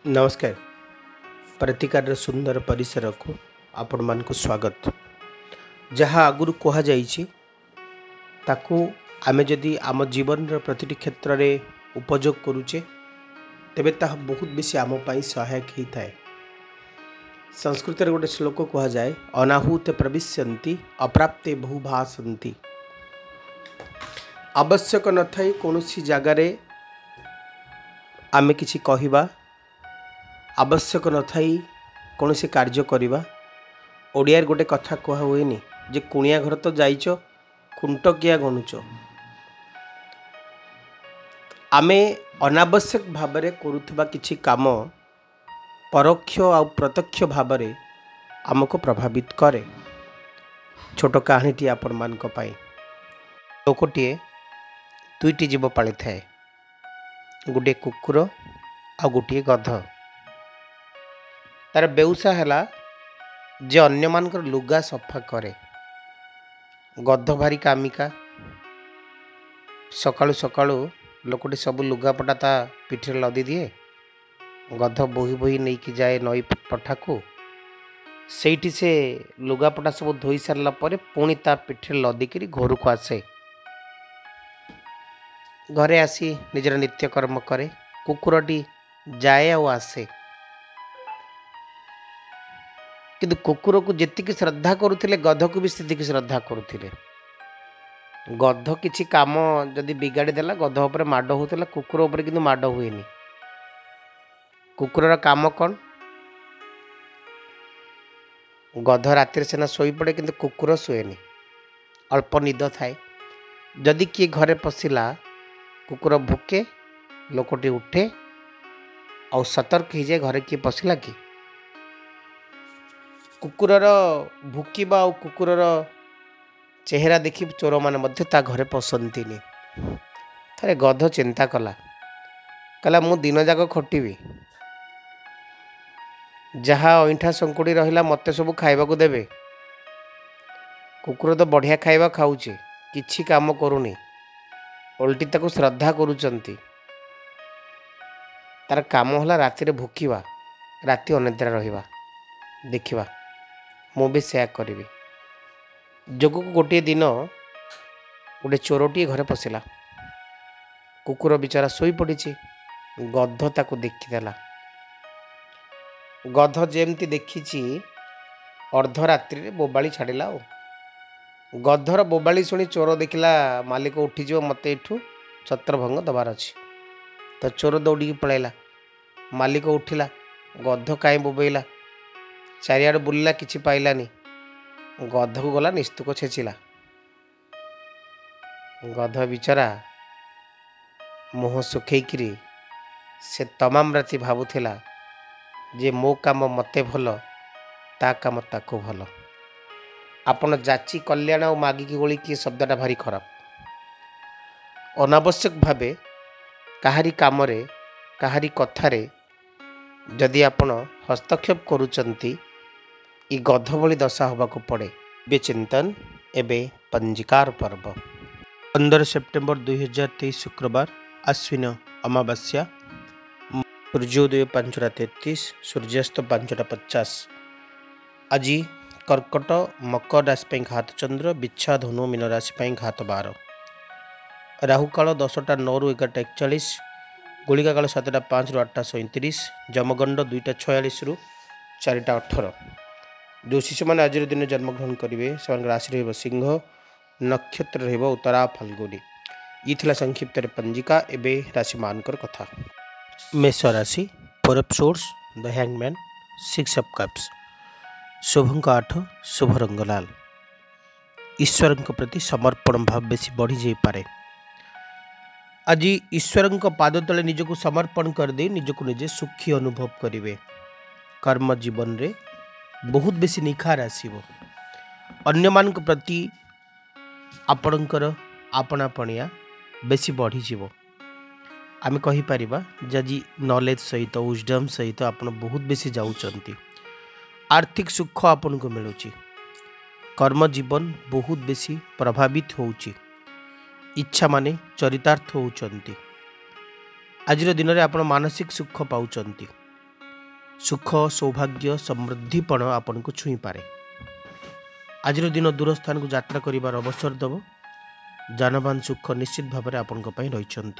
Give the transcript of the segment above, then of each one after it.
नमस्कार। प्रतिकार सुंदर परिसर को आपण मान को स्वागत। जहाँ आगुरी कहुई ताकू आमे जदि आम जीवन प्रतिटी क्षेत्र में उपयोग करुचे तेबे ताहा बहुत बेसी आम पाई सहायक होता है। संस्कृत गोटे श्लोक कह जाए अनाहूते प्रविश्यन्ति अप्राप्ते बहु भाषन्ति। आवश्यक न थाई कौनसी जगार आमे किछि कहिबा, आवश्यक न थाई कौन से कार्य करवा। ओडियार गोटे कथा कह हुएनि जे कुणिया घर तो जाइच खुंट किया गणुच। आमे अनावश्यक भावरे करुथबा किछि काम परोक्ष आ प्रत्यक्ष भावरे आमको प्रभावित करे। छोट कहानीटी आपण मानक पाई। लोकटिए दुईटी जीव पाली थाए, गोटे कुकुर आ गोटे गध। तार बेउसा है जे अन्य मानकर लुगा सफा करे। गध भारी कामिका। सकाळु सकाळु लोकटी सब लुगापटा ता पिठे लदी दिए। गध बोही बोही नहीं कि जाए नई पठा को। सेठी से लुगापटा सब धोई सारला परे पुणी ता पिठे लदिकी घर को आसे। घरे आसी निजर नित्यकर्म करे। कुकुरटी जाए आ आसे, किंतु कुकुर को जेतिकी श्रद्धा करुथिले गध को भी सेतिकी श्रद्धा करुथिले। गध किछि काम जदि बिगाड़ी देला गध ऊपर माड होउथिला, कुकुर ऊपर किंतु माड हुएनी। कुकुरर काम कौन? गध रातिर सेना सोई पड़े किंतु कुकुर शुएनी। अल्प निद थाए। जदि किए घरे पशिला कुकुर भुके, लोकटी उठे और सतर्क हो जाए घरे किए पशिला कि। कुकुरर भुकिबा और कुकुरर चेहरा देखि चोर मान मध्य ता घरे पसंतीनी। थरे गध चिंता कला मु दिन जाक खटिबी, जहाँ अईठा संकुड़ी रहिला मते सब खाइबा को देबे। कुकुर तो बढ़िया खाइबा खाऊचे, किछि काम करूनी, उल्टी ताको श्रद्धा करूचंती। तार काम होला राति रे भुकिबा, राति अनिद्रा रहिबा। देखिबा मु भी सेया करिबी। जोग को गोटे दिन गोटे चोरटी घरे पशिला। कुकुर बिचारा सोई पड़ी। गध ताको देखीदेला। गध जेमती देखी अर्धरात्रि बोबाली छाड़िला। गधर बोबाली शुणी चोर देखिला मालिक उठीज मत एठू छत्रभंग दबार अच्छी। तो चोर दौड़ी पलैला। मालिक उठिला, गध काई बोबेला, चारिआड बुलिला, किछि पाइलानी। गध को गला निस्तुक छेचिला। गध बिचारा मुह सुखेइकिरी से तमाम राति भावुथिला जे मो काम मते भल, ता काम ताको भल। आपण जाची कल्याण और मागिकी गोली किए शब्दटा भारी खराब। अनावश्यक भावे काहारी कामरे काहारी कथारे जदि आपण हस्तक्षेप करूचंती, ई गध भली दशा होबाको पड़े। बेचिंतन एबे पंजिकार पर्व 15 सेप्टेम्बर 2023 शुक्रवार आश्विन अमावास्या। सूर्योदय 5:33, सूर्यास्त 5:50। आज कर्कट मकर राशि घात चंद्र, बिच्छा धनु मीन राशि घात 12। राहुकाल 10टा 9 ରୁ 11ଟା 41, गुलिका काल 7टा 5 ରୁ 8ଟା 37, जमगंड 2टा 46 ରୁ 4ଟା 18। जो शिशु मैंने आज दिन जन्मग्रहण करेंगे से राशि रही सिंह, नक्षत्र रही उत्तरा फाल्गुनी। ये थिला संक्षिप्त पंजिका। एबे राशि मानकर कथा। मेष राशि, 4 of swords, the hangman, 6 of cups. शुभंक 8, शुभ रंग लाल। ईश्वर प्रति समर्पण भाव बेसी बढ़ी जाई पारे। आज ईश्वर पाद तले निजको समर्पण कर दे निजको निजे सुखी अनुभव करेंगे। कर्म जीवन रे बहुत बेसी निखार आसीबो। अन्य मानक प्रति आपणकर आपणापणिया बेसी बढ़ी जीवो। आमे कहि परिबा जजी नॉलेज सहित विजडम सहित आपण बहुत बेसी जाउचंती। आर्थिक सुख आपन को मिलुची। कर्म जीवन बहुत बेसी प्रभावित होउची। इच्छा माने चरितार्थ होउचंती। आज दिन में आप मानसिक सुख पाउचंती। सुख सौभाग्य समृद्धिपण आपन को छुई पारे। आज दिन दूर स्थान को यात्रा करिवार अवसर दब। जानबान सुख निश्चित भाव में आपण रही।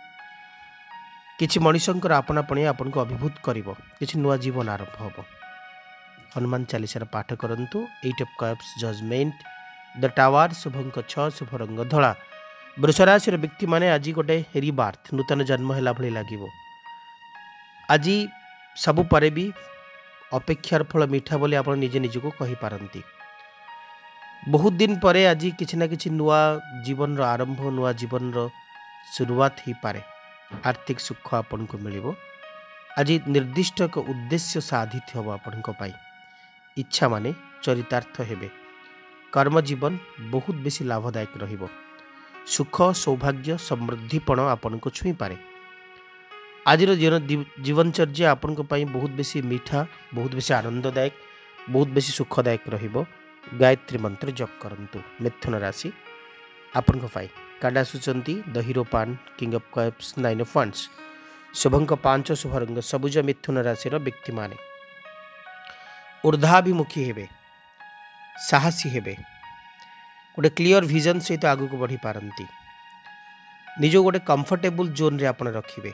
किछि मनिषंकर आपणापणी आपन को अभिभूत करिवो। किछि नुआ जीवन आरंभ होबो। हनुमान चालीसार पाठ करंतु। 8 of cups judgement the tower शुभंक 6 शुभ रंग धला। वृष राशि व्यक्ति माने आज गोटे रिबार्थ नूतन जन्म हैला भली लागिवो। आज सबु परे भी अपेक्षार फल मीठा बोली आप निजे निजको कहि पारंती। बहुत दिन परे आज किछि ना किछि नुआ जीवन रो आरंभ नुआ जीवन रो शुरुआत ही पारे। आर्थिक सुख आपन को मिलिबो। आज निर्दिष्ट एक उद्देश्य साधित होबो आपन को पाई। इच्छा माने चरितार्थ हेबे। कर्म जीवन बहुत बेसी लाभदायक रहिबो। सुख सौभाग्य समृद्धिपण आपन को छुई पारे। आज जीवनचर्या आपन को पाई बहुत बेसी मीठा बहुत बेसी आनंददायक बहुत बेसी सुखदायक रहिबो। गायत्री मंत्र जप करंतु। मिथुन राशि आपन को पाई कार्ड आसुचंती the hierophant king of cups 9 of wands शुभंक 5 शुभ रंग सबुज। मिथुन राशि व्यक्ति माने ऊर्ध्वाभिमुखी हेबे साहसी हेबे। गोटे क्लियर विजन सहित आगु को बढ़ी पारंती। निज गोटे कंफर्टेबल जोन रे आपण रखिबे।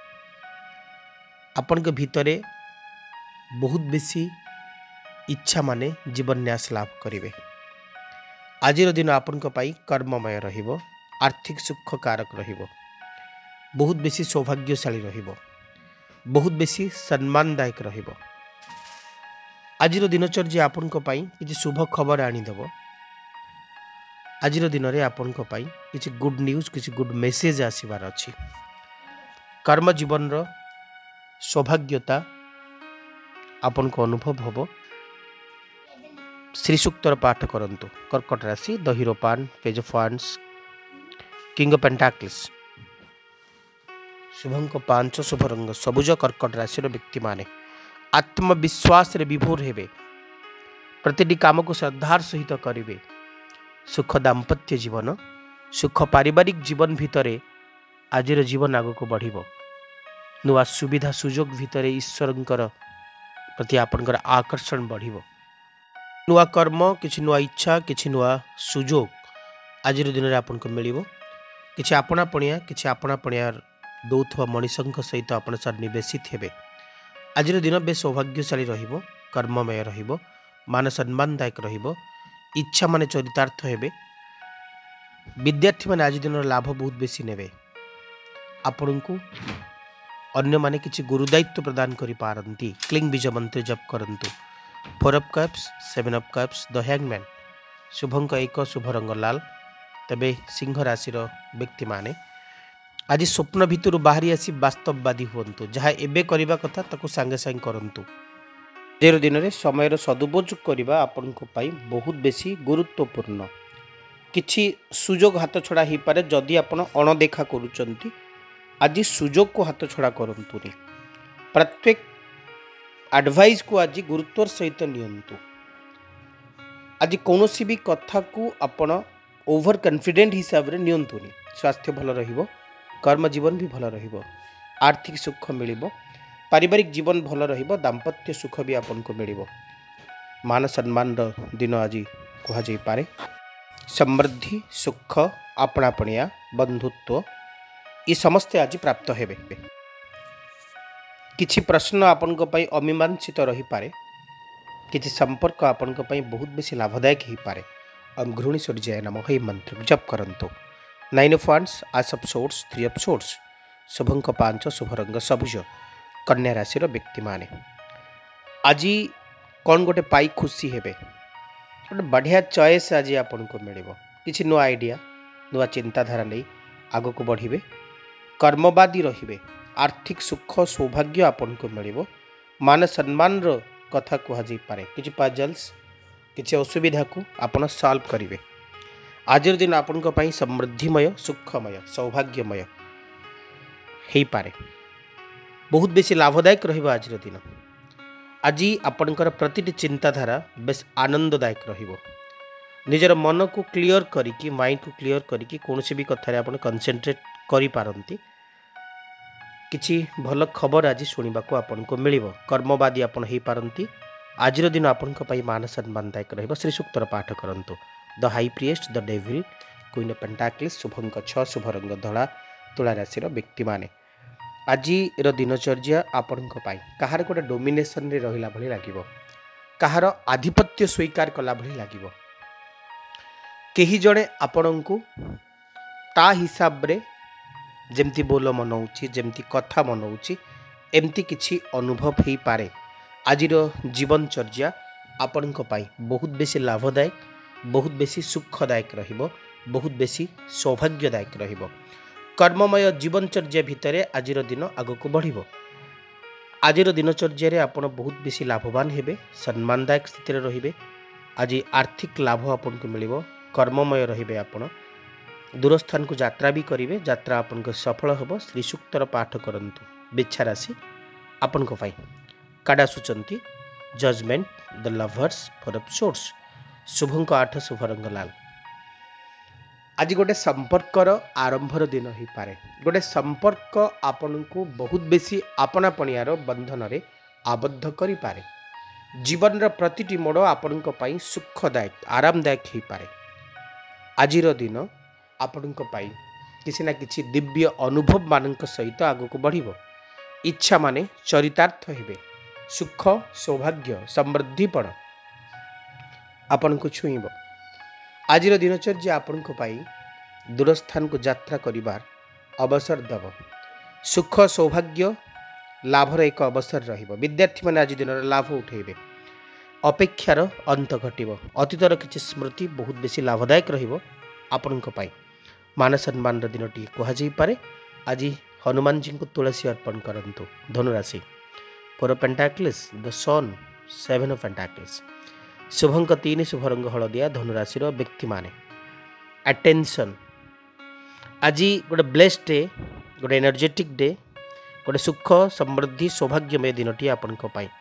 आपण के भितरे बहुत बेसी इच्छा माने जीवन्यास लाभ करिवे। आज दिन आपण को पाई कर्ममय रहिबो। आर्थिक सुख कारक रहिबो। बहुत बेसी सौभाग्यशाली रहिबो। बहुत बेसी सम्मानदायक रहिबो। आज दिनचर्या आपण को पाई किछि शुभ खबर आनी देबो। आज दिन रे आपण को पाई किछि गुड न्यूज किछि गुड मेसेज आसीबार अछि। कर्म जीवन रो सौभाग्यता आपण को अनुभव होबो। श्री सूक्तर पाठ करंतु। कर्कट राशि the hierophant page of wands king of pentacles शुभंक 5 शुभ रंग सबुज। कर्कट राशि व्यक्ति माने आत्मविश्वास रे विभोर हेबे। प्रतिटी काम को श्रद्धार सहित करिवे। सुख दाम्पत्य जीवन सुख पारिवारिक जीवन भितरे आज जीवन आगो को बढ़िबो। नुआ सुविधा सुजोग भितरे ईश्वरंकर प्रति आपनकर आकर्षण बढ़िबो। नुआ कर्म किछि नुआ इच्छा किछि नुआ सुजोग आज दिन रे आपन को मिलिबो। किछि आपणा पणिया दौथवा मनिषंक सहित आपण सर निवेशित हेबे। आज दिन बेस सौभाग्यशाली रहिबो। कर्ममय रहिबो। मान सम्मानदायक रहिबो। इच्छा माने चरितार्थ हेबे। विद्यार्थी माने आज दिन लाभ बहुत बेसी नेबे। आपण को अन्य माने किछि गुरुदायित्व प्रदान करि पारंती। क्लिंग बीज मंत्र जप करंतु। 4 of cups 7 of cups the hangman शुभंक 1 शुभ रंग लाल। तबे सिंह राशि व्यक्ति माने आज स्वप्न भितर बाहरी आसी वास्तववादी हुंतु। जहाँ एबे करिबा कथा ताको संगे संग करंतु। जेर दिन रे समय सदुपयोग करिबा आपन को पाई बहुत बेसी गुरुत्वपूर्ण। किछि सुजोग हाथ छड़ा ही पारे जदि आपण अणदेखा करूचंती। आज सुजोग को हाथ छड़ा करंतुनी। प्रत्येक एडवाइस को आज गुरुत्वर सहित नियंतु। आज कौनसी भी कथा को आपण ओवर कॉन्फिडेंट हिसाब रे नियंतुनी। स्वास्थ्य भल रहिबो। कर्म जीवन भी भल रहिबो। आर्थिक सुख मिलिबो। पारिवारिक जीवन भल रहिबो। दाम्पत्य सुख भी आपन को मिलिबो। मान सम्मान दिन आज कहा जाई पारे। समृद्धि सुख आपणापणिया बंधुत्व ये समस्ते आज प्राप्त हेबे। किछि प्रश्न आपन को पई अमीमांसित रही पारे। किछि संपर्क आपन को पई बहुत बेसी लाभदायक ही पारे। ओम घृणीश्वरी जय नमः हे मंत्र जप करंतु। 9 of wands ace of swords 3 of swords शुभंक 5 शुभ रंग सबुज। कन्या राशि व्यक्ति माने आज कौन गोटे पाई खुशी हेबे। गोटे बढ़िया चॉइस आज आपन को मिलिबो। किछि नुआ आइडिया नुआ चिंताधारा नहीं आगो को बढ़िबे। कर्मवादी रहिबे। आर्थिक सुख सौभाग्य आपन को मिलिबो। मान सम्मान रो कथा कहा जाई पारे। किछि पजल्स किछि असुविधा को आपण सॉल्व करिवे। आज दिन आपन को पाई समृद्धिमय सुखमय सौभाग्यमय हेई पारे। बहुत बेसी लाभदायक रहिबा आज दिन। आज आपनकर प्रतिटी चिंताधारा बेस आनंददायक रहिबो। निजर मन को क्लियर करिकी माइंड को क्लियर करिकी कौन भी कथारे आपन कंसंट्रेट करि पारंती। किछि भल खबर आज शुणा आपको मिल कर्मवादी आप हो पारती। आज दिन आपण मान सम्मानदायक रही श्री सूक्तर पाठ करूँ। The high priestess the devil queen of pentacles शुभ अंक 6 शुभ रंग धला तुला राशि व्यक्ति माने आज दिनचर्या आपण कहार गोटे डोमिनेशन रे रहिला भली लागिवो, कहार आधिपत्य स्वीकार कला भली लागिवो। केही जणे आपणଙ୍କୁ ता हिसाब रे जेमती बोल मनाऊँची जेमती कथा मनाऊँची एमती किछि अनुभव हो पारे। आज जीवनचर्या आपण बहुत बेसी लाभदायक, बहुत बेसी सुखदायक रहिबो, बहुत बेसी सौभाग्यदायक रहिबो। कर्ममय जीवनचर्या भितर आज दिन आगक बढ़िबो। आज दिनचर्या आपण बहुत बेसी लाभवान हेबे, सम्मानदायक स्थिति रहिबे। आज आर्थिक लाभ आपन को मिलिबो, कर्ममय रहिबे। आपण दूरस्थान को यात्रा भी करेंगे, यात्रा आपन को सफल हम। श्री सूक्तर पाठ करंतु। बिच्छा राशि आपन को पाई काडा सुचंती judgement the lovers four of swords शुभ अंक 8 शुभ रंग लाल। आज गोटे संपर्कर आरंभर दिन हो पारे। गोटे संपर्क आपन को बहुत बेसी आपणापणियार बंधन रे आबद्ध करि पारे। जीवन रो प्रतिटी मोड़ आपन को पाई सुखदायक आरामदायक हो पारे। आज दिन आपण किसी ना किसी दिव्य अनुभव मान सहित आगक बढ़िबो। इच्छा माने चरितार्थ हेबे। सुख सौभाग्य समृद्धिपण आपण को छुईब। आज दिनचर्या आपण दूरस्थान को यात्रा करिबार अवसर दब। सुख सौभाग्य लाभर एक अवसर रहिबो। विद्यार्थी माने आज दिन लाभ उठेबे। अपेक्षार अंत घटिबो। अतीतर किछि स्मृति बहुत बेसी लाभदायक रहिबो। आपण मान सम्मान दिन टी कहुपे। आज हनुमान जी को तुलसी अर्पण करंतु। धनुराशि four of pentacles the sun 7 of pentacles शुभ अंक 3 शुभ रंग हलदिया धनुराशि व्यक्ति माने अटेंशन। आज गोटे ब्लेस्ड डे, गोटे एनर्जेटिक डे, गोटे सुख समृद्धि सौभाग्यमय दिन टी आपण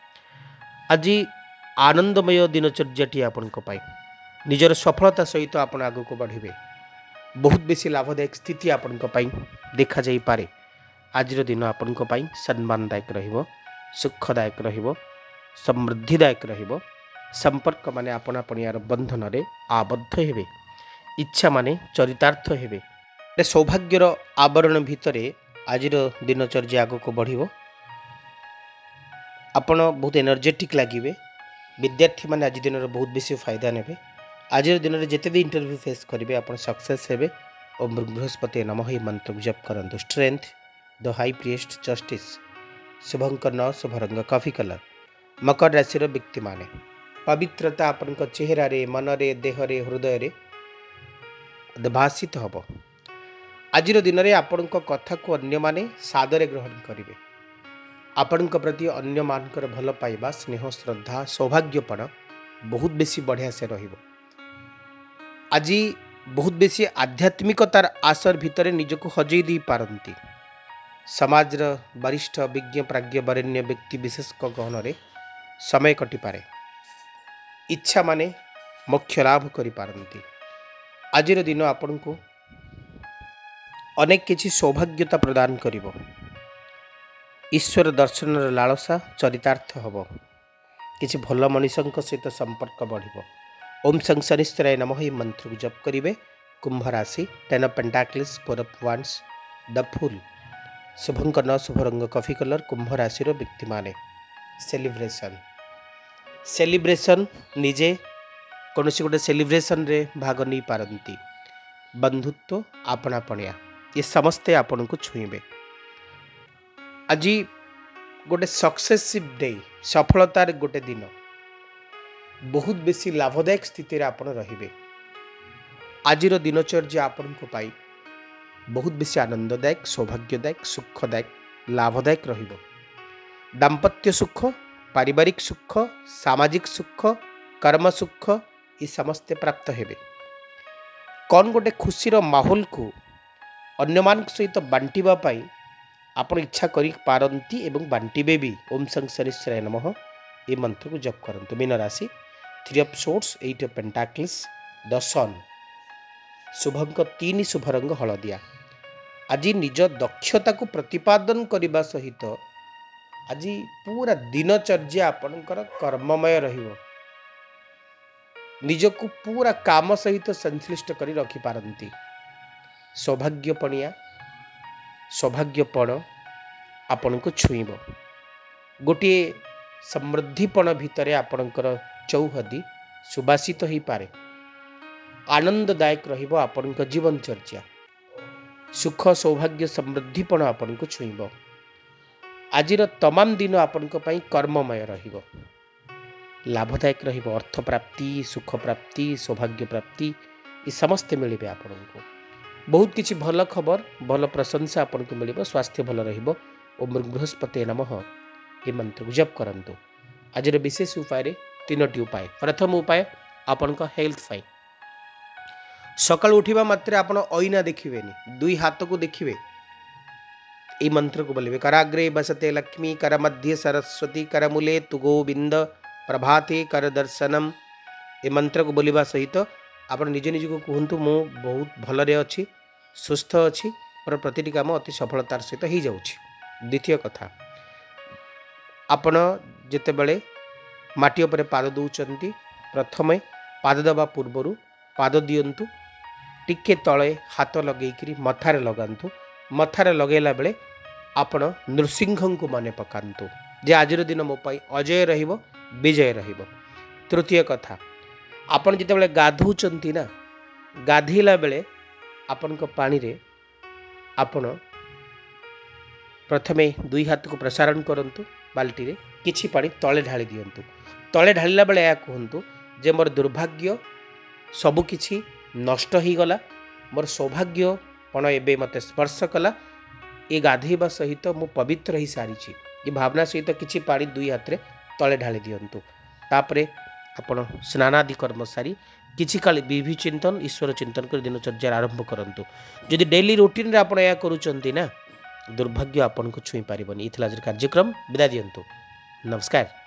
आज आनंदमय दिनचर्याटी आपण निजर सफलता सहित आपण आगक बढ़े। बहुत बेसी लाभदायक स्थिति आपण देखा जाई पारे। आज दिन आपण सम्मानदायक रहिबो, सुखदायक रहिबो, समृद्धिदायक रहिबो। संपर्क माने आपणापणियार बंधन रे आबद्ध हेबे। इच्छा माने चरितार्थ हेबे। सौभाग्यर आवरण भितरे आज दिनचर्या आगक बढ़िबो। आपण बहुत एनर्जेटिक लागिबे। विद्यार्थी माने आज दिन बहुत बेसी फायदा नेबे। आज दिन में जिते भी इंटरव्यू फेस करेंगे आप सक्सेस हेबे। ओम बृहस्पति नमः ही मंत्र जप करंतु। Strength the high priestess justice शुभ अंक 9 शुभ रंग कॉफी कलर। मकर राशि व्यक्ति माने पवित्रता अपन चेहरा रे मन रे देह रे हृदय रे भाषित हम। आज दिन में आपण कथा को अन्य माने सादरे ग्रहण करेंगे। आपण प्रति अन्य मानकर भल पाइबा स्नेह श्रद्धा सौभाग्यपण बहुत बेसी बढ़िया से रहिबो। आज बहुत बेसी आध्यात्मिकतार आसर भितर निजको हजई दी पारंती। समाज वरिष्ठ विज्ञ प्राज्ञ वरेण्य व्यक्ति विशेष गहन रे समय कटि पारे। इच्छा माने मोक्ष लाभ करि पारंती। आज दिन आपण को अनेक किछि सौभाग्यता प्रदान करिवो। ईश्वर दर्शन लालसा चरितार्थ हबो। किछि भल मनुष्यों सहित संपर्क बढ़िबो। ओम शनिश्चराय नमः ही मंत्र जप करेंगे। कुंभ राशि 10 of pentacles 4 of wands the fool शुभ अंक 9 शुभ रंग कॉफी कलर। कुंभ राशि व्यक्ति माने सेलिब्रेशन निजे कौन गोटे सेलिब्रेशन रे भाग नहीं पारंती। बंधुत्व आपणापणिया ये समस्ते आपण को छुईबे। आज गोटे सक्सेसिव डे सफलतार गोटे दिन बहुत बेसी लाभदायक स्थिति आपण रहिबे। आज दिनचर्या आपण को पाई बहुत बेसी आनंददायक सौभाग्यदायक सुखदायक लाभदायक रहिबो। दाम्पत्य सुख पारिवारिक सुख सामाजिक सुख कर्म सुख ये समस्ते प्राप्त हेबे। कौन गोटे खुशीर माहौल को अन्य मान सहित बांटिबा पाई आपण इच्छा करी पारंती एवं बांटिबे भी। ओम शनिश्चराय नमः ये मंत्र को जप करंतु। मीन राशि 3 of swords 8 of pentacles the sun शुभ अंक 3 शुभ रंग हलदिया। आज निज दक्षता को प्रतिपादन करने सहित आज पूरा दिनचर्या आपणकर कर्ममय रहिबो। निजको पूरा काम सहित संश्लिष्ट करी रखी पारंती। सौभाग्यपण आपण को छुईब। गोटे समृद्धिपण भितर आपणकर चौहदी सुबासित हो पारे। आनंददायक रहिबो आपणक जीवनचर्या। सुख सौभाग्य समृद्धिपण आपण को छुईब। आजिर तमाम दिन आपण कर्ममय रहिबो। लाभदायक रहिबो। अर्थ प्राप्ति, सुख प्राप्ति, सौभाग्य प्राप्ति ये समस्ते मिलिबे आपण को। बहुत किछि भल खबर, भल प्रशंसा आपण को मिलिबो। स्वास्थ्य भल रहिबो। ओम बृहस्पति नमः ये मंत्र को जप करंतु। आजिर विशेष उपाय रे तीनोटी उपाय। प्रथम उपाय आपण को हेल्थ फाइ। सकाळ उठिबा मात्रे आपण ऐना देखिबेनी, दुई हाथ को देखिबे। ये मंत्र को बोलिबे। कराग्रे बसते लक्ष्मी, कर मध्य सरस्वती, कर मूले तु गोविंद, प्रभाते कर दर्शनम। ये मंत्र को बोलिबा सहित आपण निज निज को कहंतु मु बहुत भलरे अछि, सुस्थ अछि, पर प्रतिटी काम अति सफलतार सहित ही जाउछि। द्वितीय कथा, आपण जेते बेले माटी उपरे पाद दउचंती, प्रथमे पाद दबा पूर्वरु पाद दियंतु टिके तले हाथ लगेकरी मथारे लगांतु। मथारे लगेला बेले आपण नृसिंह को माने पकांतु जे आजिर दिन मो पाई अजय रहिबो, विजय रहिबो। तृतीय कथा, आपण जेते बेले गाधौचंती ना, गाधेला बेले आपण को पानी रे आपण प्रथमे दुई हाथ को प्रसारण करंतु। बाल्टी रे किछि पानी तले ढाली दियंतु। तले ढालिला बेले या कहंतु जे मोर दुर्भाग्य सबु किछि नष्ट ही गला, मोर सौभाग्य पण एबे मते स्पर्श कला। ये गाधेबा सहित मु पवित्र ही सारी। ये भावना सहित किछि पानी दुई हाथ रे तले ढाली दियंतु। तापरे आपण स्नानादि कर्म सारी किछि काली विधि चिंतन, ईश्वर चिंतन कर दिनचर्या आरंभ करंतु। जदि डेली रूटीन रे आपण या करूचंती ना, दुर्भाग्य आपण को छुई पारिबनी। इथला आज कार्यक्रम विदा दियंतु। नमस्कार।